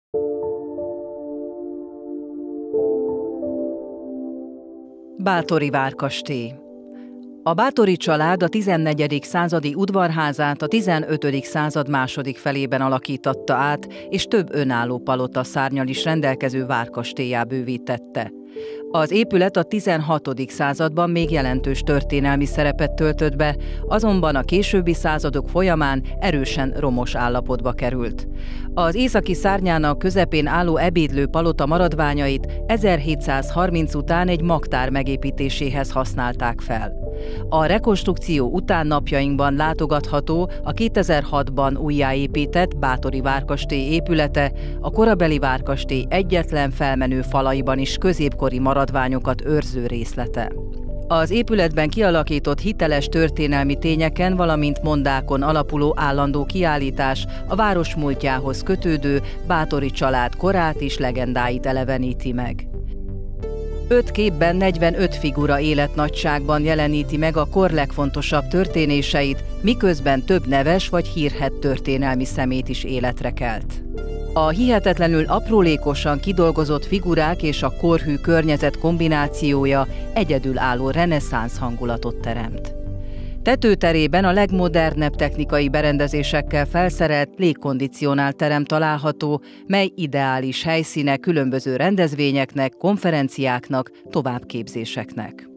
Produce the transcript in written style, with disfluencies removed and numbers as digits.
Báthori várkastély. A Báthori család a 14. századi udvarházát a 15. század második felében alakítatta át, és több önálló palotaszárnnyal is rendelkező várkastélyá bővítette. Az épület a 16. században még jelentős történelmi szerepet töltött be, azonban a későbbi századok folyamán erősen romos állapotba került. Az északi szárnyának közepén álló ebédlő palota maradványait 1730 után egy magtár megépítéséhez használták fel. A rekonstrukció után napjainkban látogatható a 2006-ban újjáépített Báthori várkastély épülete, a korabeli várkastély egyetlen felmenő falaiban is középkori maradványokat őrző részlete. Az épületben kialakított hiteles történelmi tényeken, valamint mondákon alapuló állandó kiállítás a város múltjához kötődő Báthori család korát és legendáit eleveníti meg. 5 képben 45 figura életnagyságban jeleníti meg a kor legfontosabb történéseit, miközben több neves vagy hírhedt történelmi szemét is életre kelt. A hihetetlenül aprólékosan kidolgozott figurák és a korhű környezet kombinációja egyedülálló reneszánsz hangulatot teremt. Tetőterében a legmodernebb technikai berendezésekkel felszerelt légkondicionált terem található, mely ideális helyszíne különböző rendezvényeknek, konferenciáknak, továbbképzéseknek.